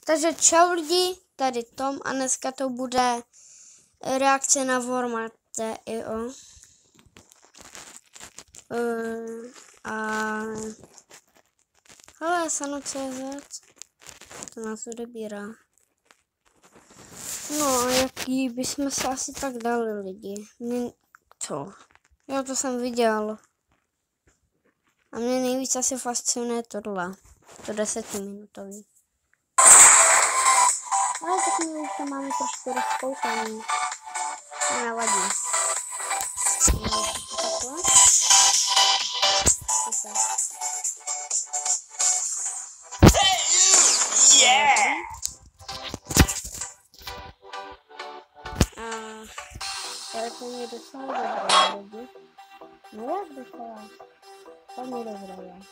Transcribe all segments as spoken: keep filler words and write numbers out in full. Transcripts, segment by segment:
Takže čau lidi, tady Tom a dneska to bude reakce na Warmate tečka i o. Uh, a hele, Sano tečka cé zet, to nás odebírá. No, jaký bychom se asi tak dali lidi. Mě, co? Jo, to jsem viděl. A mě nejvíc asi fascinuje tohle. To desetiminutový. Ale tak my už to máme trošku rozkoukaný. Nevadí. Takhle. Yeah! A tady to mě docela dobré lidi. No jak docela? To mě dobré je.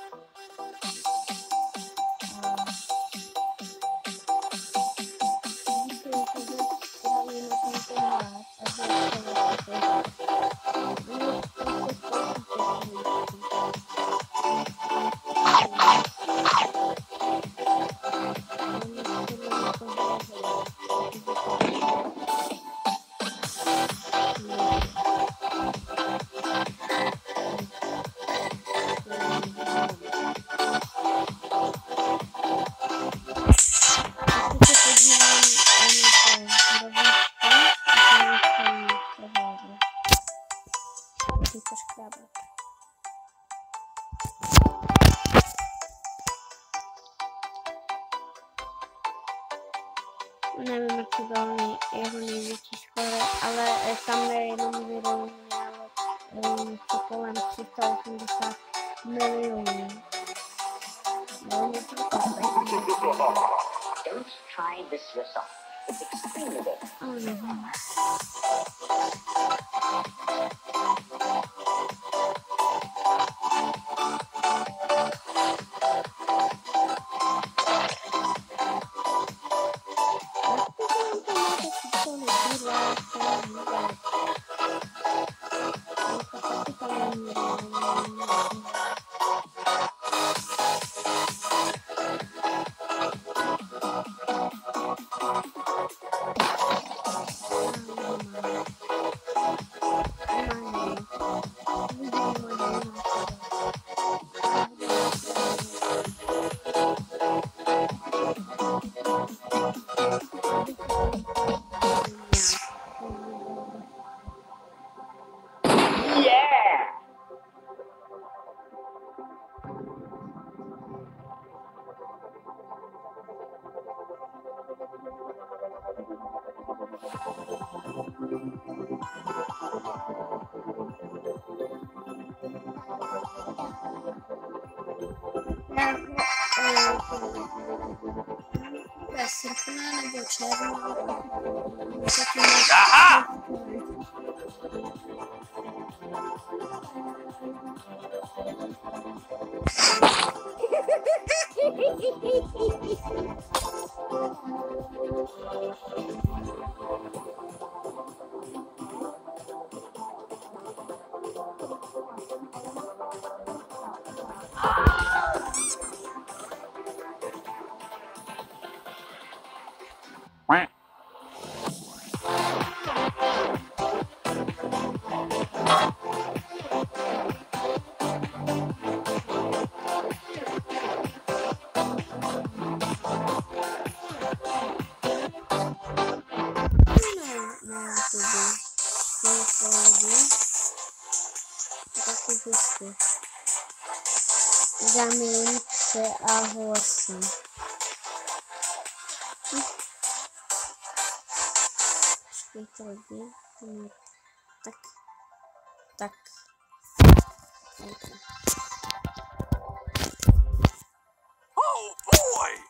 Nevím, jak to bylo nej, jeho největší skoro, ale tam je jenom video měl něco kolem tři sta osmdesát milionů. No, něco takového. Don't try this yourself. It's extremely dangerous. Srpna nebo června. Aha! Zamínce a horsy. Počkejte lidi. Tak. Tak. Oh boy!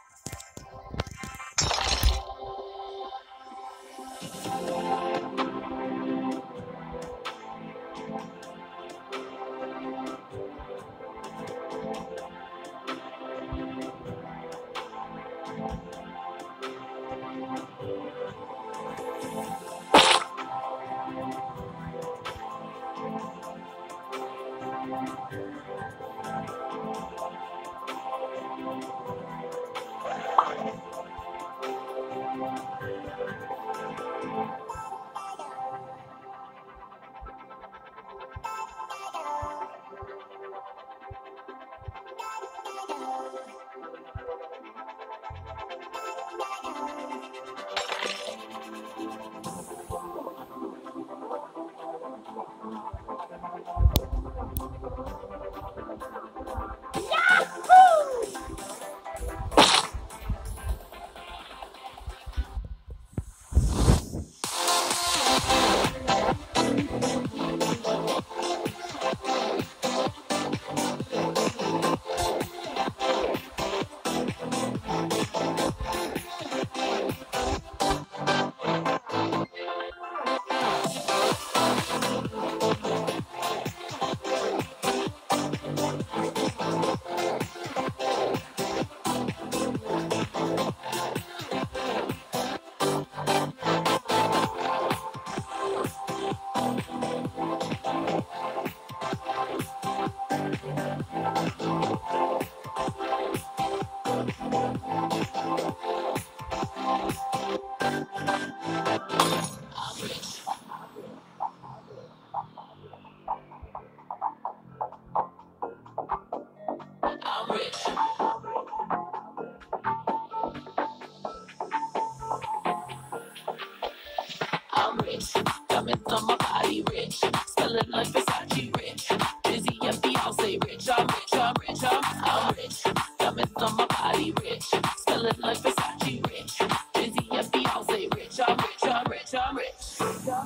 on my body rich. Smelling like Versace rich. Jay-Z and Beyonce rich. I'm rich, I'm rich, I'm rich.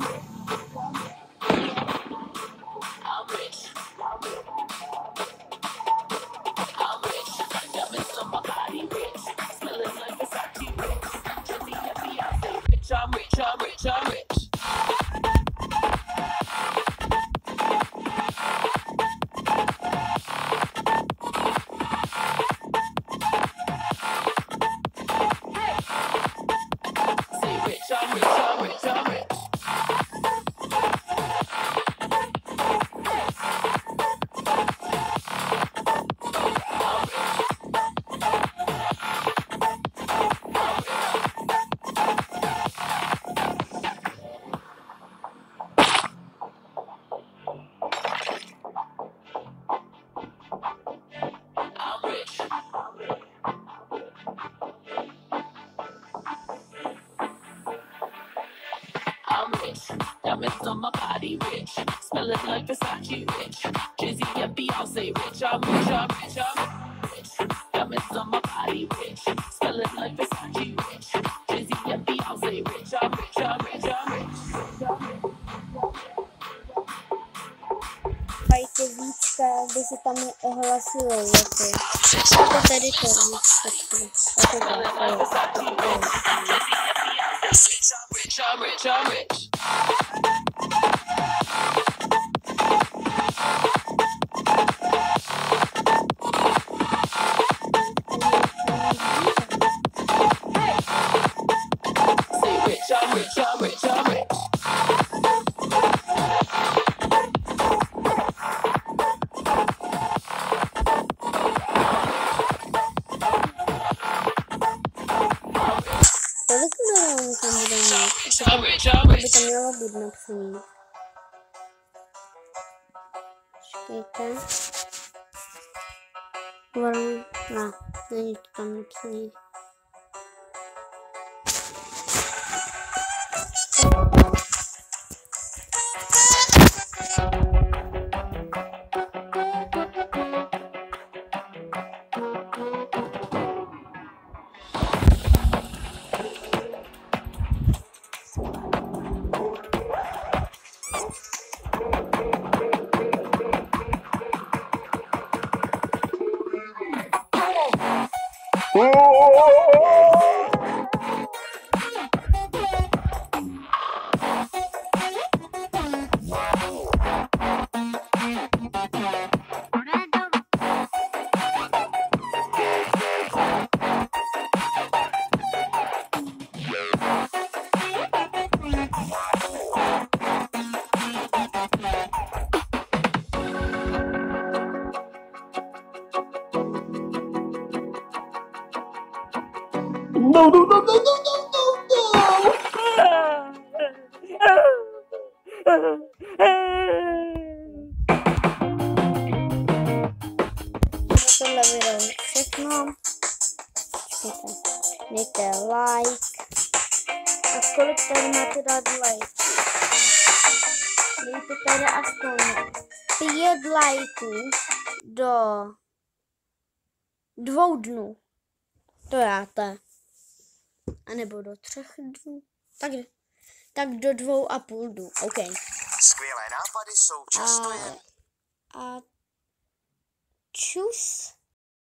I'm rich. I'm rich. Diamonds on my body rich. Smelling like Versace rich. Jay-Z and Beyonce rich. I'm rich, I'm rich, I'm rich. Say rich, I'm rich, I'm rich, I'm rich. I'm rich. I'm rich. Diamonds on my body rich. Smelling like Versace rich. Jay-Z and Beyonce rich. I'm rich, I'm rich, I'm rich. Diamonds on my body rich. Smelling like Versace rich. Jay-Z and Beyonce rich. I'm rich, I'm rich, I'm rich. Fajte víčka, aby se tam hlasilo, jako. Jako tady to víc, takhle. Jako Smelling like Versace rich. Jay-Z and Beyonce rich. I'm rich, I'm rich, I'm rich. Say rich, I'm rich, I'm rich, I'm rich. Kolik milionů tam bude mít? I'm rich, I'm By rich. to mělo být napsaný. Počkejte. Warren, no, není to tam napsaný. No, no, no, no, no, no, no, Tohle video všechno. Počkejte. Dejte like. A kolik tady máte dát like? Dejte tady aspoň pět lajků do dvou dnů. To dáte. A nebo do třech dnů. Tak, tak do dvou a půl dnů. OK. Skvělé nápady jsou často jen A, a čus.